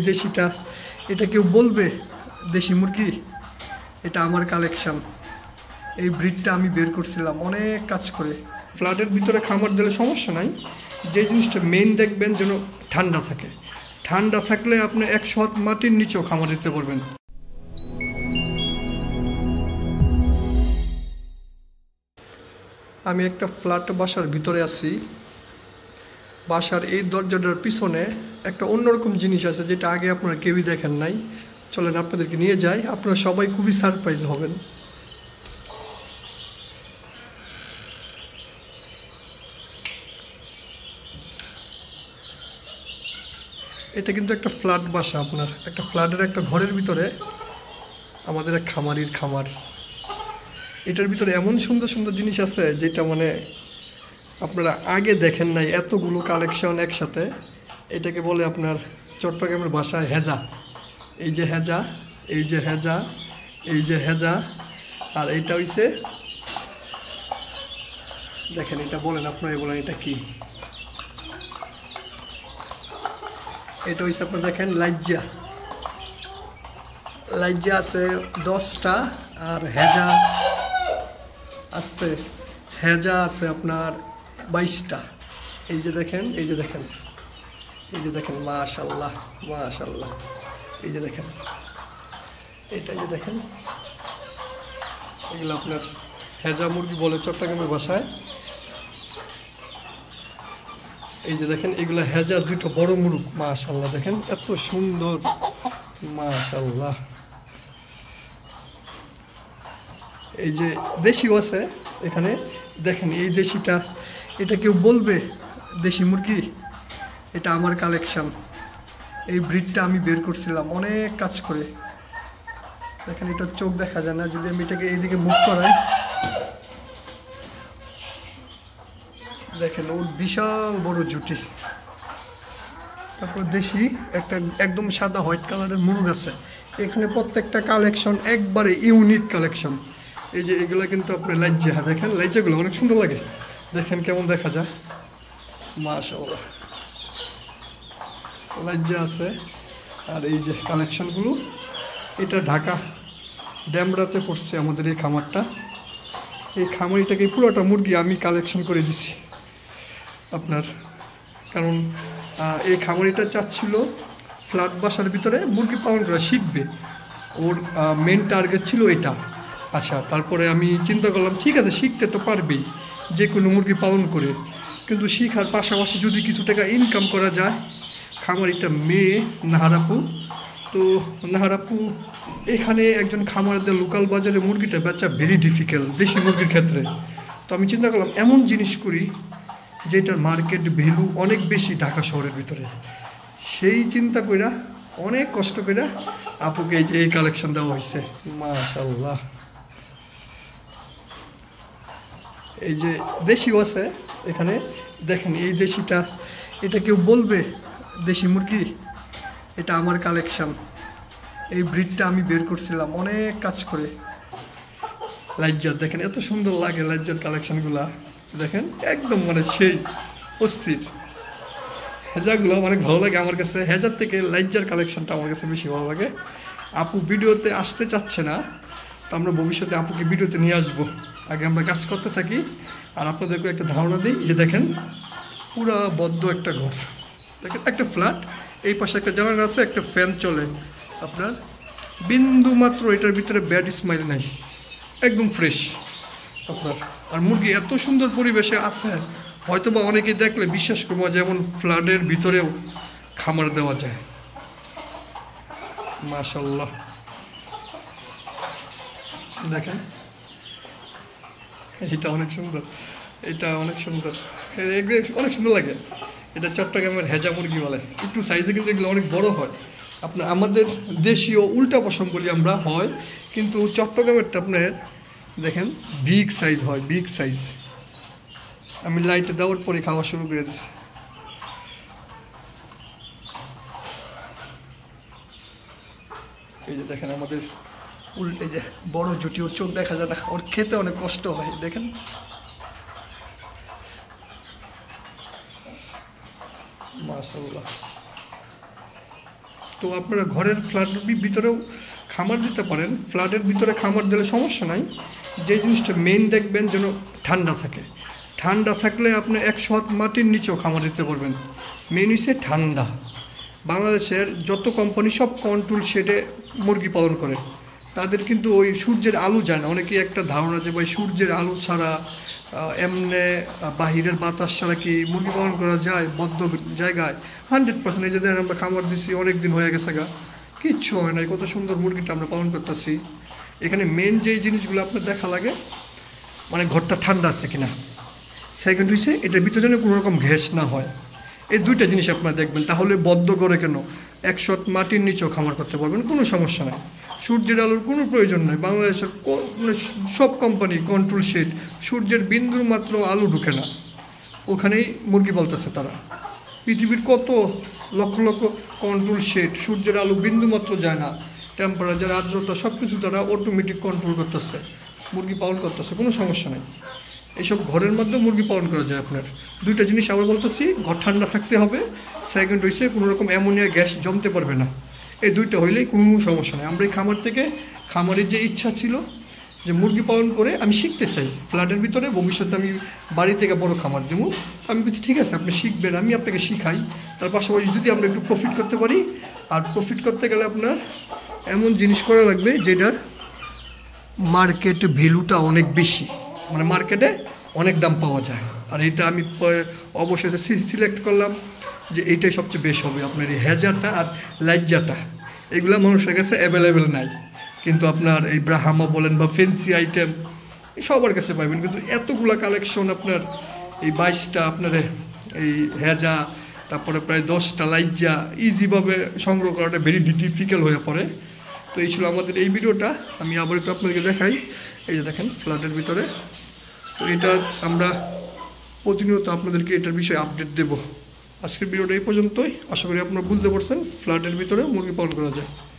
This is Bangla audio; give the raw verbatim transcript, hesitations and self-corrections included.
দেশিটা, এটা কেউ বলবে দেশি মুরগি? এটা আমার কালেকশন। এই ব্রিডটা আমি বের করছিলাম অনেক কাজ করে। ফ্ল্যাটের ভিতরে খামার দিলে সমস্যা নাই, যে জিনিসটা মেইন দেখবেন যেন ঠান্ডা থাকে। ঠান্ডা থাকলে আপনি একশো হাত মাটির নিচেও খামার দিতে পারবেন। আমি একটা ফ্ল্যাট বাসার ভিতরে আছি। বাসার এই দরজাটার পিছনে একটা অন্যরকম জিনিস আছে যেটা আগে আপনারা কেউই দেখেন নাই। চলেন আপনাদেরকে নিয়ে যাই, আপনারা সবাই খুবই সারপ্রাইজ হবেন। এটা কিন্তু একটা ফ্ল্যাট বাসা, আপনার একটা ফ্ল্যাটের একটা ঘরের ভিতরে আমাদের এক খামারির খামার। এটার ভিতরে এমন সুন্দর সুন্দর জিনিস আছে যেটা মানে আপনারা আগে দেখেন নাই, এতগুলো কালেকশন একসাথে। এটাকে বলে আপনার চট্টগ্রামের ভাষায় হেজা। এই যে হেজা, এই যে হেজা, এই যে হেজা, আর এইটা হইছে দেখেন, এটা বলেন আপনারা, বলেন এটা কি? এটা হইছে আপনার দেখেন লাইজ্জা। লাইজ্জা আছে দশটা, আর হেজা আসতে হেজা আছে আপনার বাইশটা। এই যে দেখেন, এই যে দেখেন, এই যে দেখেন, মাশাল্লাহ মাশাল্লাহ। এই যে দেখেন, এটা যে দেখেন, এগুলো আপনার হেজা মুরগি বলে চট্টগ্রামের ভাষায়। এই যে দেখেন, এগুলো হেজার দুটো বড় মুরগ। মাশাল্লাহ দেখেন এত সুন্দর, মাশাল্লাহ। এই যে দেশিও আছে এখানে দেখেন। এই দেশিটা, এটা কেউ বলবে দেশি মুরগি? এটা আমার কালেকশন। এই ব্রিডটা আমি বের করছিলাম অনেক কাজ করে। দেখেন, এটা চোখ দেখা যায় না, যদি আমি এটাকে এইদিকে মুভ করাই দেখেন ওর বিশাল বড় জুটি। তারপর দেশি একটা একদম সাদা হোয়াইট কালারের মুরগ আছে। এখানে প্রত্যেকটা কালেকশন একবারে ইউনিক কালেকশন। এই যে এগুলো কিন্তু আপনার লাইজ্জা, দেখেন লাইজ্জাগুলো অনেক সুন্দর লাগে, দেখেন কেমন দেখা যায়, মাশাআল্লাহ। লাইজ্জা আছে। আর এই যে কালেকশনগুলো, এটা ঢাকা ড্যামরাতে পড়ছে আমাদের এই খামারটা। এই খামারিটাকে পুরোটা মুরগি আমি কালেকশন করে দিছি আপনার, কারণ এই খামারিটা চাচ্ছিল ফ্ল্যাট বাসার ভিতরে মুরগি পালন করা শিখবে। ওর মেন টার্গেট ছিল এটা। আচ্ছা, তারপরে আমি চিন্তা করলাম ঠিক আছে, শিখতে তো পারবেই যে কোনো মুরগি পালন করে, কিন্তু শিখার পাশাপাশি যদি কিছু টাকা ইনকাম করা যায়। খামারিটা মেয়ে নাহারাপু। তো নাহারাপু এখানে একজন খামারিদের লোকাল বাজারে মুরগিটা বেচা ভেরি ডিফিকাল্ট দেশি মুরগির ক্ষেত্রে। তো আমি চিন্তা করলাম এমন জিনিস করি যেটার মার্কেট ভ্যালু অনেক বেশি ঢাকা শহরের ভিতরে। সেই চিন্তা কইরা অনেক কষ্ট করে আপুকে এই যে এই কালেকশন দেওয়া হয়েছে, মাশাআল্লাহ। এই যে দেশিও আছে এখানে দেখেন। এই দেশিটা, এটা কেউ বলবে দেশি মুরগি? এটা আমার কালেকশন। এই ব্রিডটা আমি বের করছিলাম অনেক কাজ করে। লাইজ্জার দেখেন এত সুন্দর লাগে, লাইজ্জার কালেকশনগুলা দেখেন একদম মানে সেই অস্থির। হেজাগুলো অনেক ভালো লাগে আমার কাছে, হেজার থেকে লাইজ্জার কালেকশনটা আমার কাছে বেশি ভালো লাগে। আপু ভিডিওতে আসতে চাচ্ছে না, তো আমরা ভবিষ্যতে আপুকে ভিডিওতে নিয়ে আসবো। আগে আমরা কাজ করতে থাকি আর আপনাদেরকে একটা ধারণা দিই। যে দেখেন পুরা বদ্ধ একটা ঘর, দেখেন একটা ফ্ল্যাট, এই পাশে একটা জানালা আছে, একটা ফ্যান চলে আপনার, বিন্দু মাত্র এটার ভিতরে ব্যাড স্মাইল নাই, একদম ফ্রেশ আপনার। আর মুরগি এত সুন্দর পরিবেশে আছে, হয়তো বা অনেকেই দেখলে বিশ্বাস করবো যেমন ফ্ল্যাটের ভিতরেও খামার দেওয়া যায়। মাশাআল্লাহ দেখেন, এটা অনেক সুন্দর, এটা অনেক সুন্দর, অনেক সুন্দর লাগে। এটা চট্টগ্রামের হেজা মুরগি বলে। একটু সাইজে কিন্তু এগুলো অনেক বড় হয়। আপনার আমাদের দেশীয় উল্টা পশম বলি আমরা হয়, কিন্তু চট্টগ্রামেরটা আপনার দেখেন বিগ সাইজ হয়, বিগ সাইজ। আমি লাইটে দেওয়ার পরে খাওয়া শুরু করে দিচ্ছি। এই যে দেখেন আমাদের উল্টে যে বড় জুটি, ওর চোখ দেখা যায় না, ওর খেতে অনেক কষ্ট হয় দেখেন। মাশাআল্লাহ তো আপনারা ঘরের ফ্ল্যাটের ভিতরেও খামার দিতে পারেন। ফ্ল্যাটের ভিতরে খামার দিলে সমস্যা নাই, যে জিনিসটা মেইন দেখবেন যেন ঠান্ডা থাকে। ঠান্ডা থাকলে আপনি একশো হাত মাটির নিচেও খামার দিতে পারবেন। মেইন হচ্ছে ঠান্ডা। বাংলাদেশের যত কোম্পানি সব কন্ট্রোল শেডে মুরগি পালন করে, তাদের কিন্তু ওই সূর্যের আলো যায় না। অনেকেই একটা ধারণা যে ভাই সূর্যের আলো ছাড়া এমনি বাহিরের বাতাস ছাড়া কি মুরগি পালন করা যায় বদ্ধ জায়গায়? Hundred percent. এই যে দেখেন আমরা খামার দিচ্ছি অনেক দিন হয়ে গেছে গা, কিচ্ছু হয় না, কত সুন্দর মুরগিটা আমরা পালন করতেছি। এখানে মেন যেই জিনিসগুলো আপনার দেখা লাগে মানে ঘরটা ঠান্ডা আছে কিনা, সেকেন্ড হচ্ছে এটার ভিতরে যেন কোনো রকম ঘ্যাস না হয়। এই দুইটা জিনিস আপনারা দেখবেন, তাহলে বদ্ধ করে কেন একশো মাটির নিচেও খামার করতে পারবেন, কোনো সমস্যা নাই। সূর্যের আলোর কোনো প্রয়োজন নেই। বাংলাদেশের মানে সব কোম্পানি কন্ট্রোল শেড, সূর্যের বিন্দুর মাত্র আলো ঢুকে না, ওখানেই মুরগি পালতেছে তারা। পৃথিবীর কত লক্ষ লক্ষ কন্ট্রোল শেড, সূর্যের আলো বিন্দু মাত্র যায় না, টেম্পারেচার আর্দ্রতা সব কিছু তারা অটোমেটিক কন্ট্রোল করতেছে, মুরগি পালন করতেছে, কোনো সমস্যা নেই। এইসব ঘরের মধ্যে মুরগি পালন করা যায় আপনার। দুইটা জিনিস আমরা বলতেছি, ঘর ঠান্ডা থাকতে হবে, সেকেন্ড হচ্ছে কোনো রকম অ্যামোনিয়া গ্যাস জমতে পারবে না। এই দুইটা হইলেই কোনো সমস্যা নেই। আমরা এই খামার থেকে, খামারের যে ইচ্ছা ছিল যে মুরগি পালন করে আমি শিখতে চাই ফ্ল্যাটের ভিতরে, ভবিষ্যতে আমি বাড়ি থেকে বড় খামার দেবো। আমি বলছি ঠিক আছে, আপনি শিখবেন, আমি আপনাকে শিখাই। তার পাশাপাশি যদি আমরা একটু প্রফিট করতে পারি, আর প্রফিট করতে গেলে আপনার এমন জিনিস করা লাগবে যেটার মার্কেট ভ্যালুটা অনেক বেশি, মানে মার্কেটে অনেক দাম পাওয়া যায়। আর এটা আমি অবশ্যই সিলেক্ট করলাম যে এইটাই সবচেয়ে বেশ হবে। আপনার এই হেজাটা আর লাইজাটা এগুলো মানুষের কাছে অ্যাভেলেবেল নাই, কিন্তু আপনার এই ব্রাহামা বলেন বা ফেন্সি আইটেম সবার কাছে পাবেন। কিন্তু এতগুলা কালেকশন আপনার এই বাইশটা আপনার এই হেজা, তারপরে প্রায় দশটা লাইজা ইজিভাবে সংগ্রহ করাটা ভেরি ডিফিকাল্ট হয়ে পড়ে। তো এই ছিল আমাদের এই ভিডিওটা। আমি আবার একটু আপনাদেরকে দেখাই, এই যে দেখেন ফ্ল্যাটের ভিতরে। তো এটা আমরা প্রতিনিয়ত আপনাদেরকে এটার বিষয়ে আপডেট দেব। আজকের ভিডিওটা এই পর্যন্তই। আশা করি আপনারা বুঝতে পারছেন ফ্ল্যাটের ভিতরে মুরগি পালন করা যায়।